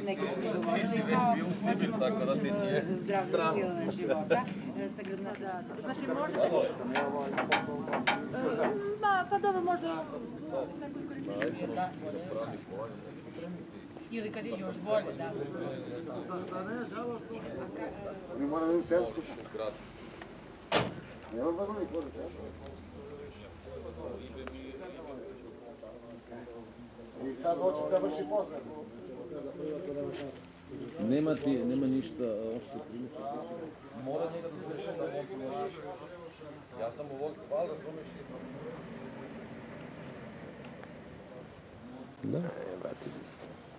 neki smo Ti si već bio u Sibir, tako da ti nije strano. zdravlje stil života. Znači možete... Pa dobro, možda... Ili kad je još bolje, da. Oni moraju imati telsku. Nema varovnik vode telsku. I sad hoće završi posao. Nema ništa ošto primiče. Mora njega da završi sa motom. Ja sam ovog sval, razumiješ i... Da, vrati.